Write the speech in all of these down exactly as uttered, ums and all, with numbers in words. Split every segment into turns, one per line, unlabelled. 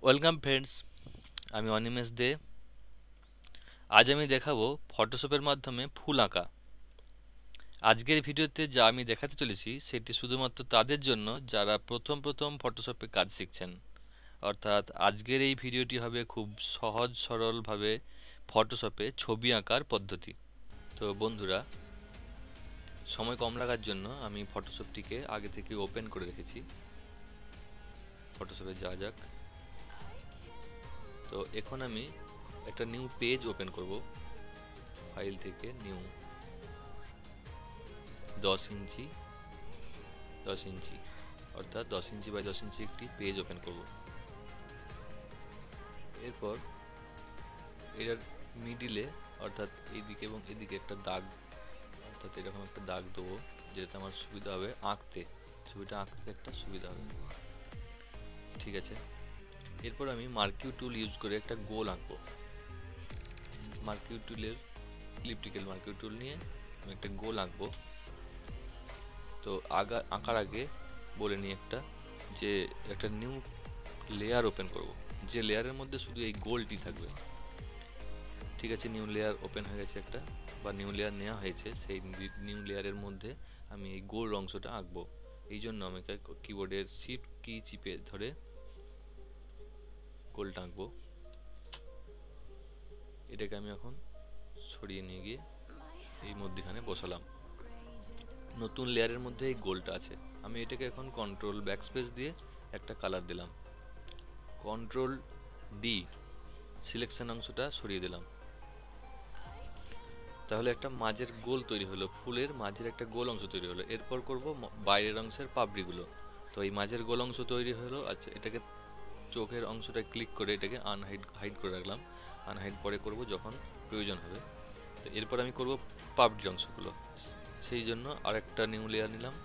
Welcome friends, আমি অনিমেষ দে। আজ আমি দেখাবো ফটোশপের মাধ্যমে ফুল আঁকা। আজকের ভিডিওতে যা আমি দেখাতে চলেছি সেটি শুধুমাত্র তাদের জন্য যারা প্রথম প্রথম ফটোশপে কাজ শিখছেন। অর্থাৎ আজকের এই ভিডিওটি হবে খুব সহজ সরলভাবে ফটোশপে ছবি আঁকার পদ্ধতি। তো বন্ধুরা, সময় কম লাগার জন্য আমি ফটোশপটিকে আগে থেকে ওপেন করে রেখেছি। ফটোশপে যাওয়া যাক। তো এখন আমি একটা নিউ পেজ ওপেন করব। ফাইল থেকে নিউ দশ ইঞ্চি দশ ইঞ্চি অর্থাৎ দশ ইঞ্চি বাই দশ ইঞ্চি একটি পেজ ওপেন করব। এরপর এর মিডিলে অর্থাৎ এইদিকে এবং এদিকে একটা দাগ, অর্থাৎ এরকম একটা দাগ দেবো, যেটাতে আমার সুবিধা হবে আঁকতে, ছবিটা আঁকতে একটা সুবিধা হবে। ঠিক আছে, এরপর আমি মার্কিউ টুল ইউজ করে একটা গোল আঁকবো। মার্কিউ টুলের ইলিপ্টিক্যাল মার্কিউ টুল নিয়ে আমি একটা গোল আঁকবো। তো আগা আঁকার আগে বলে নিই একটা যে একটা নিউ লেয়ার ওপেন করব, যে লেয়ারের মধ্যে শুধু এই গোলটি থাকবে। ঠিক আছে, নিউ লেয়ার ওপেন হয়ে গেছে একটা, বা নিউ লেয়ার নেওয়া হয়েছে। সেই নিউ লেয়ারের মধ্যে আমি এই গোল অংশটা আঁকবো। এই জন্য আমাকে কিবোর্ডের শিফট কি চিপে ধরে গোলটা আঁকবো। এটাকে আমি এখন সরিয়ে নিয়ে গিয়ে এই মধ্যখানে বসালাম। নতুন লেয়ারের মধ্যে এই গোলটা আছে। আমি এটাকে এখন কন্ট্রোল ব্যাকস্পেস দিয়ে একটা কালার দিলাম। কন্ট্রোল ডি সিলেকশন অংশটা সরিয়ে দিলাম। তাহলে একটা মাঝের গোল তৈরি হলো, ফুলের মাঝের একটা গোল অংশ তৈরি হলো। এরপর করব বাইরের অংশের পাপড়িগুলো। তো এই মাঝের গোল অংশ তৈরি হলো। আচ্ছা, এটাকে চোখের অংশটা ক্লিক করে এটাকে আনহাইড হাইড করে রাখলাম। আনহাইড পরে করব যখন প্রয়োজন হবে। তো এরপর আমি করব পাপড়ির অংশগুলো। সেই জন্য আরেকটা নিউ লেয়ার নিলাম।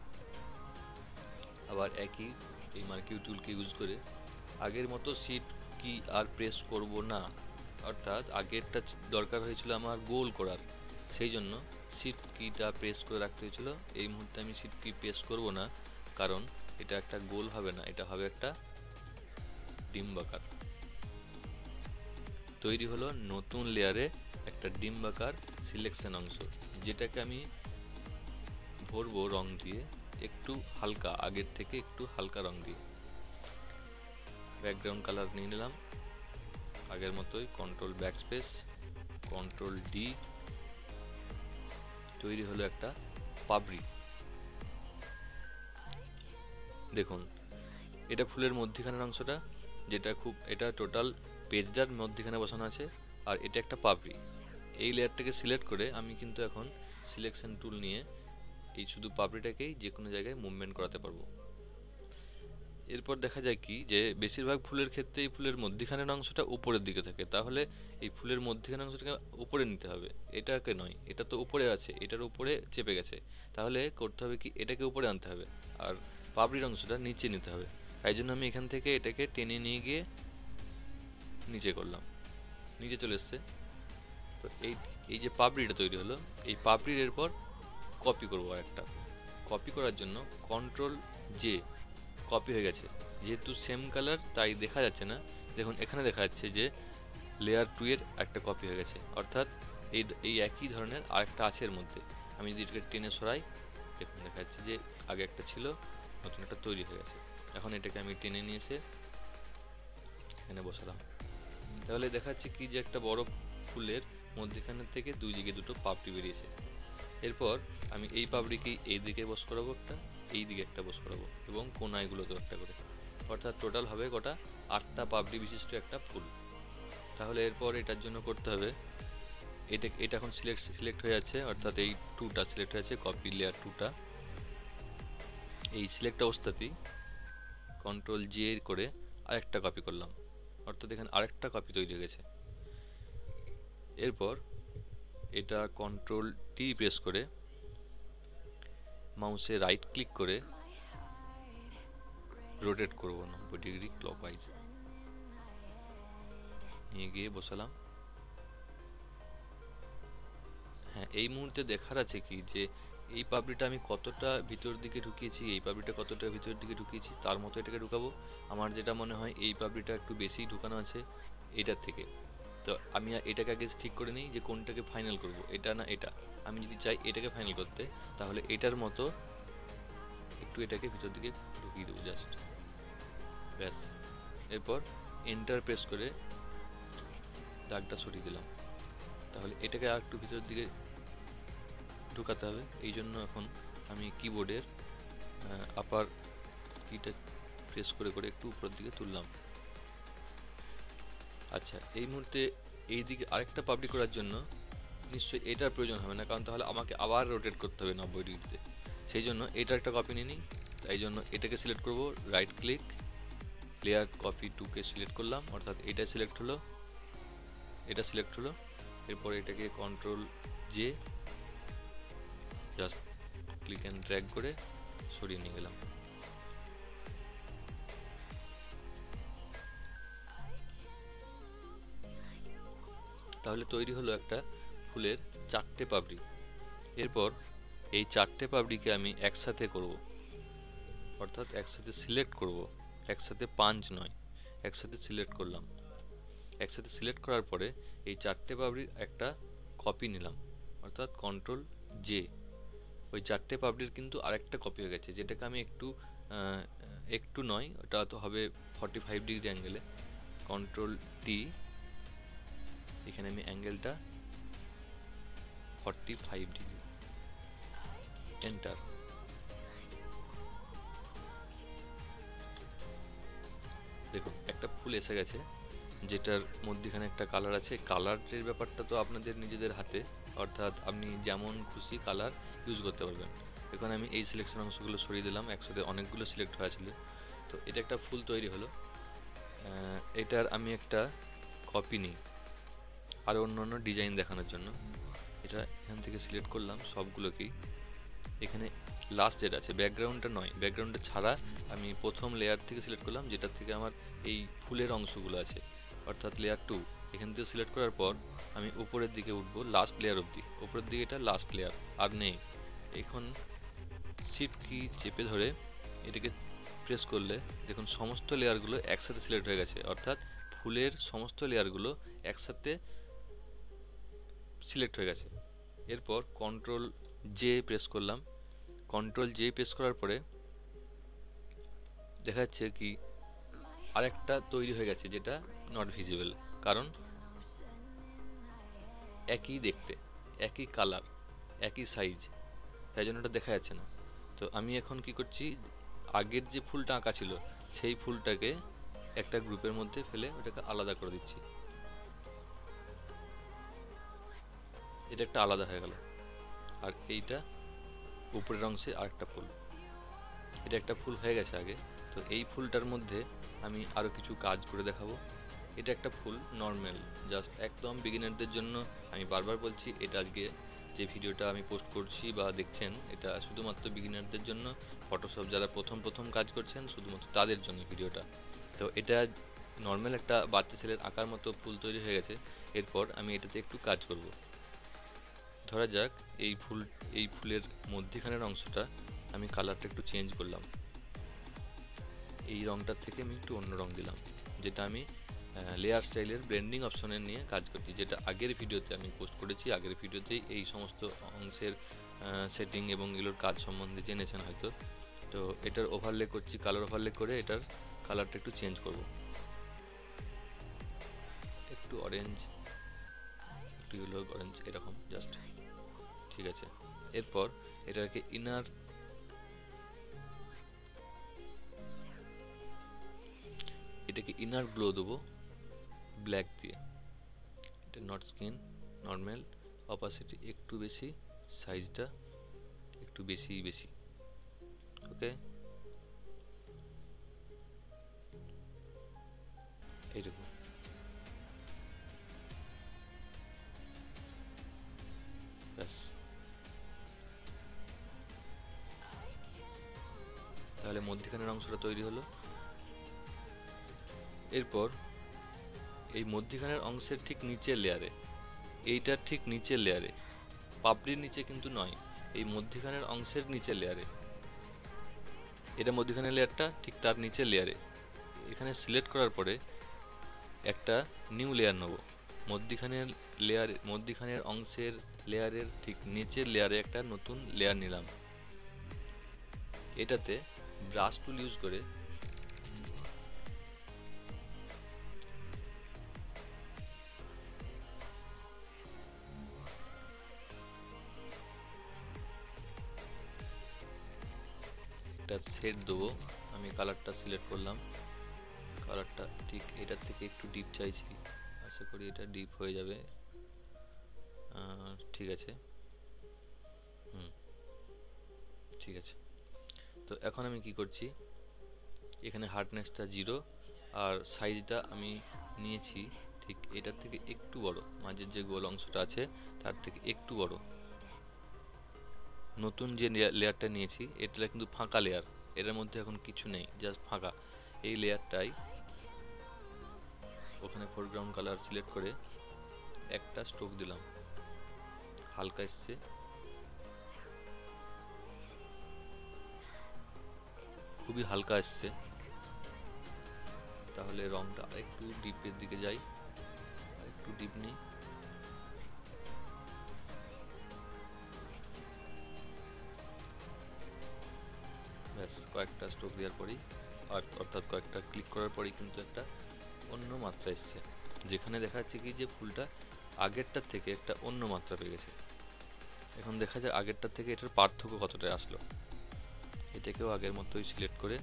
আবার একই এই মার্কিউ টুলকে ইউজ করে আগের মতো শিফট কি আর প্রেস করব না, অর্থাৎ আগেরটা দরকার হয়েছিল আমার গোল করার, সেই জন্য শিফট কিটা প্রেস করে রাখতে হয়েছিল। এই মুহূর্তে আমি শিফট কি প্রেস করব না, কারণ এটা একটা গোল হবে না, এটা হবে একটা ডিম্বাকার। তৈরি হলো নতুন লেয়ারে একটা ডিম্বাকার সিলেকশন অংশ, যেটাকে আমি ভরবো রং দিয়ে, একটু হালকা, আগের থেকে একটু হালকা রং দিয়ে। ব্যাকগ্রাউন্ড কালার নিয়ে নিলাম আগের মতোই, কন্ট্রোল ব্যাকস্পেস, কন্ট্রোল ডি। তৈরি হলো একটা পাপড়ি। দেখুন, এটা ফুলের মধ্যখানের অংশটা, যেটা খুব, এটা টোটাল পেজটার মধ্যখানে বসানো আছে, আর এটা একটা পাপড়ি। এই লেয়ারটাকে সিলেক্ট করে আমি কিন্তু এখন সিলেকশন টুল নিয়ে এই শুধু পাপড়িটাকেই যে কোনো জায়গায় মুভমেন্ট করাতে পারবো। এরপর দেখা যায় কি যে বেশিরভাগ ফুলের ক্ষেত্রে এই ফুলের মধ্যখানের অংশটা উপরের দিকে থাকে, তাহলে এই ফুলের মধ্যখানের অংশটাকে উপরে নিতে হবে, এটাকে নয়। এটা তো উপরে আছে, এটার উপরে চেপে গেছে, তাহলে করতে হবে কি এটাকে উপরে আনতে হবে, আর পাপড়ির অংশটা নিচে নিতে হবে। তাই জন্য আমি এখান থেকে এটাকে টেনে নিয়ে গিয়ে নিচে করলাম, নিচে চলে এসছে। তো এই এই যে পাপড়িটা তৈরি হলো, এই পাপড়ির এরপর কপি করবো। আর একটা কপি করার জন্য কন্ট্রোল জে, কপি হয়ে গেছে। যেহেতু সেম কালার তাই দেখা যাচ্ছে না। দেখুন এখানে দেখা যাচ্ছে যে লেয়ার টু এর একটা কপি হয়ে গেছে, অর্থাৎ এই এই একই ধরনের আরেকটা আছে এর মধ্যে। আমি যদি এটাকে টেনে সরাই, দেখুন দেখা যাচ্ছে যে আগে একটা ছিল, নতুন একটা তৈরি হয়ে গেছে। এখন এটাকে আমি টেনে নিয়ে এসে এখানে বসালাম। তাহলে দেখা যাচ্ছে কি যে একটা বড় ফুলের মধ্যখান থেকে দুই দিকে দুটো পাপড়ি বেরিয়েছে। এরপর আমি এই পাপড়িকেই এই দিকে বস করাবো একটা, এই দিকে একটা বস করাবো, এবং কোনায়গুলোতেও একটা করে, অর্থাৎ টোটাল হবে কটা, আটটা পাপড়ি বিশিষ্ট একটা ফুল। তাহলে এরপর এটার জন্য করতে হবে, এটা এটা এখন সিলেক্ট সিলেক্ট হয়ে যাচ্ছে, অর্থাৎ এই টুটা সিলেক্ট হয়ে যাচ্ছে, কপি লেয়ার টুটা। এই সিলেক্ট অবস্থাতেই কন্ট্রোল জে করে আরেকটা কপি করলাম, অর্থাৎ এখানে আরেকটা কপি তৈরি হয়ে গেছে। এরপর এটা কন্ট্রোল টি প্রেস করে মাউসে রাইট ক্লিক করে রোটেট করবো নব্বই ডিগ্রি ক্লকওয়াইজ, নিয়ে গিয়ে বসালাম। হ্যাঁ, এই মুহূর্তে দেখার আছে কি যে এই পাপড়িটা আমি কতটা ভিতর দিকে ঢুকিয়েছি, এই পাপড়িটা কতটা ভিতর দিকে ঢুকিয়েছি তার মতো এটাকে ঢুকাবো। আমার যেটা মনে হয় এই পাপড়িটা একটু বেশি ঢুকানো আছে এটার থেকে। তো আমি এটাকে আগে ঠিক করে নিই যে কোনটাকে ফাইনাল করব, এটা না এটা। আমি যদি চাই এটাকে ফাইনাল করতে, তাহলে এটার মতো একটু এটাকে ভিতর দিকে ঢুকিয়ে দেবো জাস্ট, ব্যাস। এরপর এন্টার প্রেস করে দাগটা সরিয়ে দিলাম। তাহলে এটাকে আর একটু ভিতর দিকে ঢুকাতে হবে, এই জন্য এখন আমি কিবোর্ডের আপার কিটা প্রেস করে করে একটু উপরের দিকে তুললাম। আচ্ছা, এই মুহূর্তে এই দিকে আরেকটা পাবলিক করার জন্য নিশ্চয়ই এটার প্রয়োজন হবে না, কারণ তাহলে আমাকে আবার রোটেট করতে হবে নব্বই ডিগ্রিতে। সেই জন্য এটার একটা কপি নিয়ে নিই। তাই জন্য এটাকে সিলেক্ট করব, রাইট ক্লিক, লেয়ার কপি টুকে সিলেক্ট করলাম, অর্থাৎ এটা সিলেক্ট হলো, এটা সিলেক্ট হলো। এরপর এটাকে control J just click and drag করে সরিয়ে নিয়ে গেলাম। তাহলে তৈরি হলো একটা ফুলের চারটে পাপড়ি। এরপর এই চারটে পাপড়িকে আমি একসাথে করব, অর্থাৎ একসাথে সিলেক্ট করব, একসাথে পাঁচ নয়, একসাথে সিলেক্ট করলাম। একসাথে সিলেক্ট করার পরে এই চারটে পাপড়ির একটা কপি নিলাম, অর্থাৎ কন্ট্রোল জে। ওই চারটে পাপড়ির কিন্তু আরেকটা কপি হয়ে গেছে, যেটাকে আমি একটু একটু নয়, ওটা তো হবে ফর্টি ফাইভ ডিগ্রি অ্যাঙ্গেলে। কন্ট্রোল টি, এখানে আমি অ্যাঙ্গেলটা ফর্টি ফাইভ ডিগ্রি, এন্টার। দেখুন একটা ফুল এসে গেছে, যেটার মধ্যেখানে একটা কালার আছে। কালারের ব্যাপারটা তো আপনাদের নিজেদের হাতে, অর্থাৎ আপনি যেমন খুশি কালার ইউজ করতে পারবেন। এখন আমি এই সিলেকশন অংশগুলো সরিয়ে দিলাম, একসাথে অনেকগুলো সিলেক্ট হয়েছিল। তো এটা একটা ফুল তৈরি হলো। এটার আমি একটা কপি নিই আরও অন্য অন্য ডিজাইন দেখানোর জন্য। এটা এখান থেকে সিলেক্ট করলাম সবগুলোকেই। এখানে লাস্ট যেটা আছে, ব্যাকগ্রাউন্ডটা নয়, ব্যাকগ্রাউন্ডটা ছাড়া আমি প্রথম লেয়ার থেকে সিলেক্ট করলাম, যেটার থেকে আমার এই ফুলের অংশগুলো আছে, অর্থাৎ লেয়ার টু। এখান থেকে সিলেক্ট করার পর আমি উপরের দিকে উঠবো লাস্ট লেয়ার অবধি, উপরের দিকে এটা লাস্ট লেয়ার আর নেই। এখন শিফট কি চেপে ধরে এটাকে প্রেস করলে দেখুন সমস্ত লেয়ারগুলো একসাথে সিলেক্ট হয়ে গেছে, অর্থাৎ ফুলের সমস্ত লেয়ারগুলো একসাথে সিলেক্ট হয়ে গেছে। এরপর কন্ট্রোল জে প্রেস করলাম। কন্ট্রোল জে প্রেস করার পরে দেখা যাচ্ছে কি আরেকটা তৈরি হয়ে গেছে, যেটা নট ভিজিবল, কারণ একই দেখতে, একই কালার, একই সাইজ, তাই জন্য এটা দেখা যাচ্ছে না। তো আমি এখন কি করছি, আগের যে ফুলটা আঁকা ছিল সেই ফুলটাকে একটা গ্রুপের মধ্যে ফেলে ওটাকে আলাদা করে দিচ্ছি। এটা একটা আলাদা হয়ে গেল। আর এইটা উপরের অংশে আরেকটা ফুল, এটা একটা ফুল হয়ে গেছে আগে। তো এই ফুলটার মধ্যে আমি আরও কিছু কাজ করে দেখাবো। এটা একটা ফুল নর্মাল, জাস্ট একদম বিগিনারদের জন্য। আমি বারবার বলছি, এটা আজকে যে ভিডিওটা আমি পোস্ট করছি বা দেখছেন, এটা শুধুমাত্র বিগিনারদের জন্য। ফটোশপ যারা প্রথম প্রথম কাজ করছেন শুধুমাত্র তাদের জন্য ভিডিওটা। তো এটা নর্মাল একটা বাচ্চা ছেলের আঁকার মতো ফুল তৈরি হয়ে গেছে। এরপর আমি এটাতে একটু কাজ করব। ধরা যাক এই ফুল, এই ফুলের মধ্যিখানের অংশটা আমি কালারটা একটু চেঞ্জ করলাম, এই রঙটার থেকে আমি একটু অন্য রঙ দিলাম, যেটা আমি লেয়ার স্টাইলের ব্লেন্ডিং অপশনের নিয়ে কাজ করছি, যেটা আগের ভিডিওতে আমি পোস্ট করেছি। আগের ভিডিওতেই এই সমস্ত অংশের সেটিং এবং এগুলোর কাজ সম্বন্ধে জেনেছেন হয়তো। তো এটার ওভারলে করছি, কালার ওভারলে করে এটার কালারটা একটু চেঞ্জ করব, একটু অরেঞ্জ, একটু ইয়েলো অরেঞ্জ, এরকম জাস্ট, ঠিক আছে। এরপর এটাকে ইনার এটাকে ইনার গ্লো দেবো ব্ল্যাক দিয়ে। এটা নট স্কিন, নর্মাল, অপাসিটি একটু বেশি, সাইজটা একটু বেশি বেশি, ওকে। এইরকম ব্যাস। তাহলে মধ্যখানের অংশটা তৈরি হলো। এরপর এই মধ্যখানের অংশের ঠিক নিচের লেয়ারে, এইটার ঠিক নিচের লেয়ারে, পাপড়ির নিচে কিন্তু নয়, এই মধ্যিখানের অংশের নিচের লেয়ারে, এটা মধ্যিখানের লেয়ারটা ঠিক তার নিচের লেয়ারে এখানে সিলেক্ট করার পরে একটা নিউ লেয়ার নেব। মধ্যিখানের লেয়ার মধ্যিখানের অংশের লেয়ারের ঠিক নিচের লেয়ারে একটা নতুন লেয়ার নিলাম। এটাতে ব্রাশ টুল ইউজ করে একটা সেট দেবো। আমি কালারটা সিলেক্ট করলাম, কালারটা ঠিক এটার থেকে একটু ডিপ চাইছি, আশা করি এটা ডিপ হয়ে যাবে। ঠিক আছে, হুম ঠিক আছে। তো এখন আমি কি করছি, এখানে হার্ডনেসটা জিরো আর সাইজটা আমি নিয়েছি ঠিক এটার থেকে একটু বড়, মাঝের যে গোল অংশটা আছে তার থেকে একটু বড়। নতুন যে লেয়ারটা নিয়েছি এটা কিন্তু ফাঁকা লেয়ার, এর মধ্যে এখন কিছু নেই, জাস্ট ফাঁকা। এই লেয়ারটাই ওখানে ফোরগ্রাউন্ড কালার সিলেক্ট করে একটা স্ট্রোক দিলাম, হালকা এসছে, খুবই হালকা এসছে। তাহলে রংটা একটু ডিপের দিকে যাই, একটু ডিপ নেই, ব্যাস কয়েকটা স্ট্রোক দেওয়ার পরেই আর অর্থাৎ কয়েকটা ক্লিক করার পরেই কিন্তু একটা অন্য মাত্রা এসছে, যেখানে দেখা যাচ্ছে কি যে ফুলটা আগেরটার থেকে একটা অন্য মাত্রা পেয়ে গেছে। এখন দেখা যায় আগেরটার থেকে এটার পার্থক্য কতটা আসলো। এটাকেও আগের মতোই সিলেক্ট করে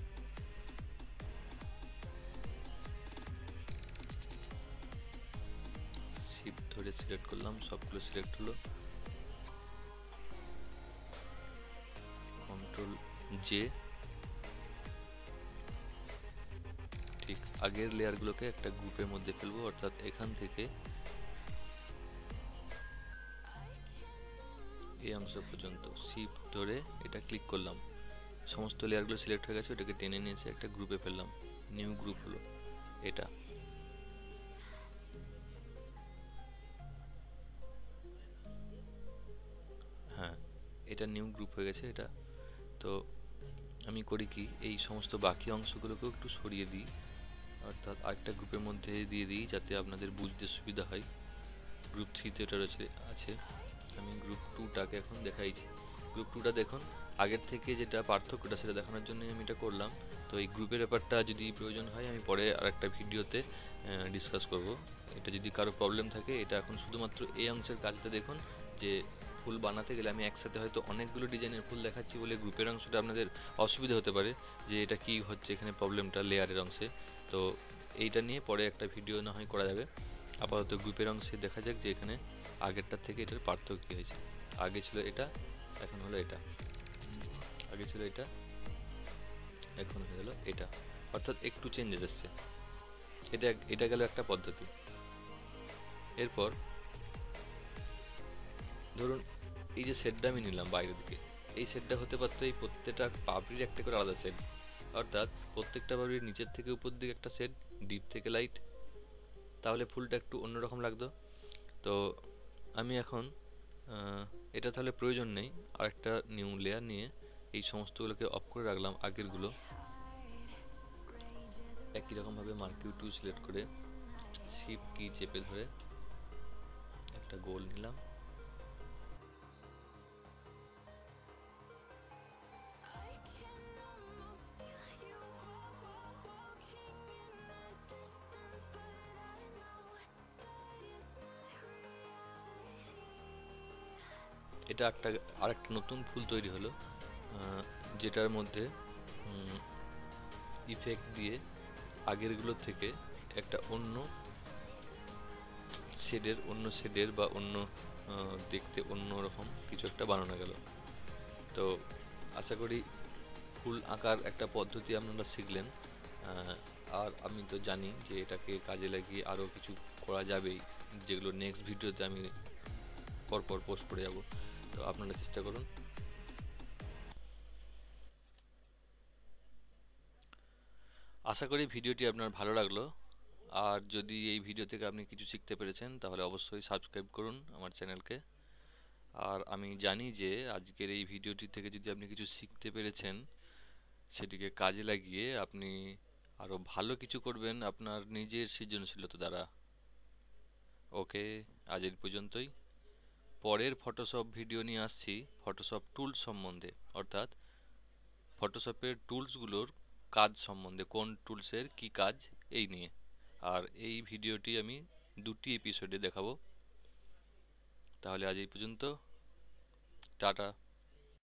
শিফট ধরে সিলেক্ট করলাম, সবগুলো সিলেক্ট হলো, কন্ট্রোল জে, ঠিক আগের লেয়ারগুলোকে একটা গ্রুপের মধ্যে ফেলবো, অর্থাৎ এখান থেকে এই অংশ পর্যন্ত শিফট ধরে এটা ক্লিক করলাম, সমস্ত লেয়ারগুলো সিলেক্ট হয়ে গেছে, ওটাকে টেনে নিয়ে এসে একটা গ্রুপে ফেললাম, নিউ গ্রুপ হলো এটা। হ্যাঁ, এটা নিউ গ্রুপ হয়ে গেছে এটা। তো আমি করি কি, এই সমস্ত বাকি অংশগুলোকেও একটু সরিয়ে দিই, অর্থাৎ আরেকটা গ্রুপের মধ্যে দিয়ে দিই যাতে আপনাদের বুঝতে সুবিধা হয়। গ্রুপ থ্রিতে এটা রয়েছে আছে, আমি গ্রুপ টুটাকে এখন দেখাইছি। গ্রুপ টুটা দেখুন আগের থেকে যেটা পার্থক্যটা সেটা দেখানোর জন্যই আমি এটা করলাম। তো এই গ্রুপের ব্যাপারটা যদি প্রয়োজন হয় আমি পরে আরেকটা ভিডিওতে ডিসকাস করব। এটা যদি কারো প্রবলেম থাকে, এটা এখন শুধুমাত্র এই অংশের কাজটা দেখুন যে ফুল বানাতে গেলে আমি একসাথে হয়তো অনেকগুলো ডিজাইনের ফুল দেখাচ্ছি বলে গ্রুপের অংশটা আপনাদের অসুবিধা হতে পারে যে এটা কি হচ্ছে এখানে প্রবলেমটা লেয়ারের অংশে। তো এইটা নিয়ে পরে একটা ভিডিও না হয় করা যাবে। আপাতত গ্রুপের অংশে দেখা যাক যে এখানে আগেরটার থেকে এটার পার্থক্য কী হয়েছে। আগে ছিল এটা, এখন হলো এটা, আগে ছিল এটা, এখন হয়ে গেল এটা, অর্থাৎ একটু চেঞ্জেস এসছে। এটা এটা গেল একটা পদ্ধতি। এরপর ধরুন এই যে সেটটা আমি নিলাম বাইরের দিকে, এই সেটটা হতে পারতো এই প্রত্যেকটা পাপড়ির একটা করে আলাদা সেট, অর্থাৎ প্রত্যেকটা পাপড়ির নিচের থেকে উপর দিকে একটা সেট, ডিপ থেকে লাইট, তাহলে ফুলটা একটু অন্যরকম লাগতো। তো আমি এখন এটা তাহলে প্রয়োজন নেই, আরেকটা নিউ লেয়ার নিয়ে এই সমস্তগুলোকে অফ করে রাখলাম, আগেরগুলো একই রকমভাবে মার্কিউ টু সিলেক্ট করে শিফট কি চেপে ধরে একটা গোল নিলাম, এটা একটা আরেকটা নতুন ফুল তৈরি হলো, যেটার মধ্যে ইফেক্ট দিয়ে আগেরগুলোর থেকে একটা অন্য শেডের অন্য শেডের বা অন্য দেখতে অন্য রকম কিছু একটা বানানো গেল। তো আশা করি ফুল আঁকার একটা পদ্ধতি আপনারা শিখলেন, আর আমি তো জানি যে এটাকে কাজে লাগিয়ে আরও কিছু করা যাবেই, যেগুলো নেক্সট ভিডিওতে আমি পরপর পোস্ট করে যাব। তো আপনারা চেষ্টা করুন। আশা করি ভিডিওটি আপনার ভালো লাগলো, আর যদি এই ভিডিও থেকে আপনি কিছু শিখতে পেরেছেন তাহলে অবশ্যই সাবস্ক্রাইব করুন আমার চ্যানেলকে। আর আমি জানি যে আজকের এই ভিডিওটি থেকে যদি আপনি কিছু শিখতে পেরেছেন, সেটিকে কাজে লাগিয়ে আপনি আরো ভালো কিছু করবেন আপনার নিজের সৃজনশীলতা দ্বারা। ওকে, আজ এই পর্যন্তই। পরের ফটোশপ ভিডিও নিয়ে আসছি ফটোশপ টুলস সম্বন্ধে, অর্থাৎ ফটোশপের টুলসগুলোর কাজ সম্বন্ধে, কোন টুলসের কি কাজ এই নিয়ে। আর এই ভিডিওটি আমি দুটি এপিসোডে দেখাবো। তাহলে আজ এই পর্যন্ত, টাটা।